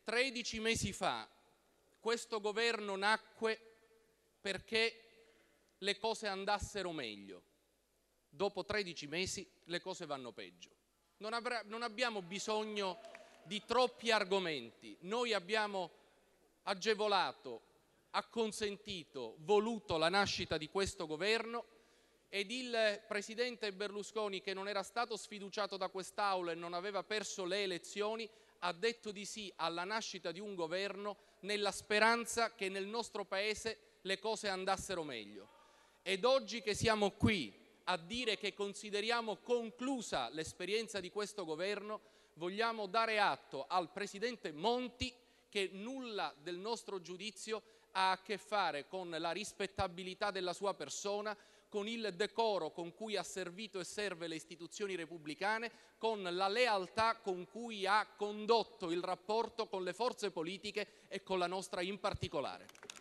13 mesi fa questo governo nacque perché le cose andassero meglio. Dopo 13 mesi le cose vanno peggio. Non abbiamo bisogno di troppi argomenti. Noi abbiamo agevolato, acconsentito, voluto la nascita di questo governo ed il presidente Berlusconi, che non era stato sfiduciato da quest'Aula e non aveva perso le elezioni, ha detto di sì alla nascita di un governo nella speranza che nel nostro Paese le cose andassero meglio. Ed oggi che siamo qui a dire che consideriamo conclusa l'esperienza di questo governo, vogliamo dare atto al presidente Monti che nulla del nostro giudizio ha a che fare con la rispettabilità della sua persona, con il decoro con cui ha servito e serve le istituzioni repubblicane, con la lealtà con cui ha condotto il rapporto con le forze politiche e con la nostra in particolare.